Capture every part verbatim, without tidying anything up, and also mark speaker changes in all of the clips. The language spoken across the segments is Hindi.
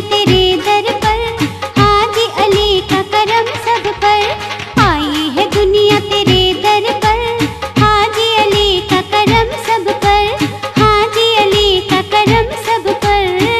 Speaker 1: तेरे दर पर, हाजी अली का करम सब पर। आई है दुनिया तेरे दर पर, हाजी अली का करम सब पर, हाजी अली का करम सब पर।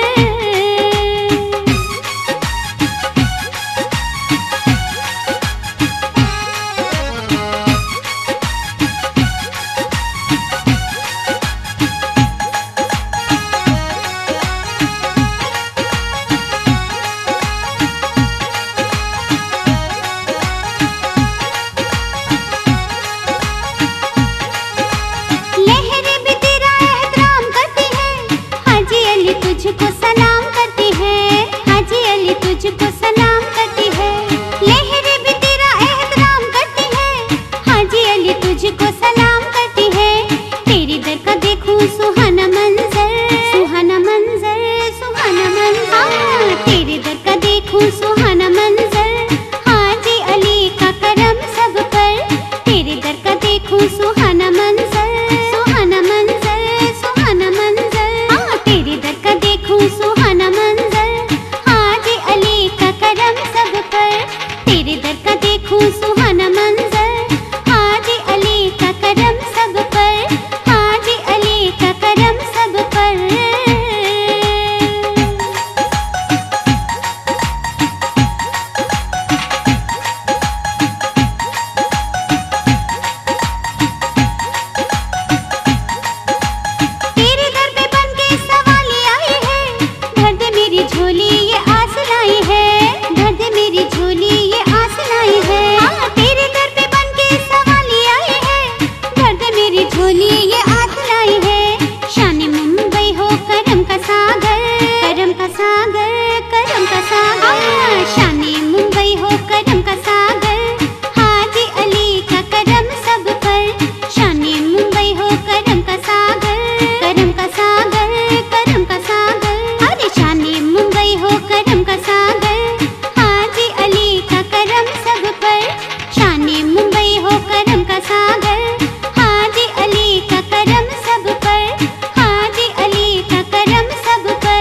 Speaker 1: तुझको सलाम करती है, हाजी अली तुझको सलाम करती है। लहरें भी तेरा एहतराम करती है, हाजी अली तुझको सलाम करती है। तेरे दर का देखूं सुहाना मंजर, सुहाना मंजर, सुहाना मंजर। तेरे दर का देखूं सुहाना मंजर, हाजी अली का करम सब पर। तेरे दर का देखूं सुहाना मंजर, सुहाना मंजर, सुहाना मंजर। तेरे दर का देखूं सुहाना मंजर, हाजी अली का करम सब पर। तेरे दर का देखूं सुहाना मंजर, हाजी अली का करम सब पर, हाजी अली का करम सब पर। तेरे दर पे बन के सवाली आई है, भर दे मेरी झोली ये आस लाई है, भर दे मेरी झोली ये आस लाई है। हाँ, तेरे दर पे बन के सवाली आई है, भर दे मेरी झोली ये आस लाई है। शान मुंबई हो करम का सागर, करम का सागर, करम का सागर। शान मुंबई हो करम का सागर, हाजी अली का करम सब पर। शान मुंबई हो करम का सागर, करम का सागर, करम का सागर। अरे शान मुंबई हो करम का सागर, हाजी अली का करम सब पर। शान मुंबई हो करम का सागर, हाजी अली का करम सब पर, हाजी अली का करम सब पर।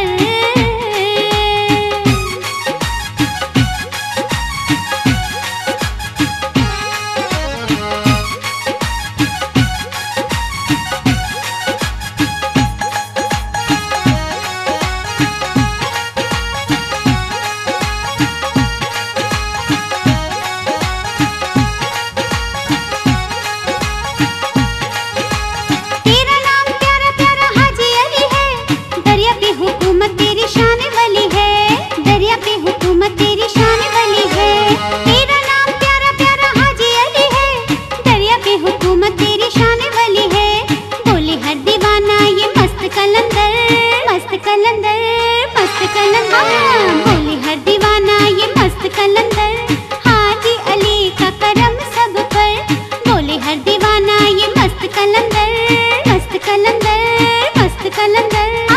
Speaker 1: तेरा नाम प्यारा प्यारा हाजी अली है, दरिया पे हुकूमत तेरी शान वाली है, दरिया पे हुकूमत तेरी शान वाली है। तेरा नाम प्यारा प्यारा हाजी अली है, दरिया पे हुकूमत तेरी शान वाली है। बोले हर दीवाना ये मस्त कलंदर, मस्त कलंदर, मस्त कलंदर। बोले हर दीवाना ये मस्त कलंदर, हाजी अली का करम सब पर। बोले हर दीवाना ये मस्त कलंदर, मस्त कलंदर, मस्त कलंदर।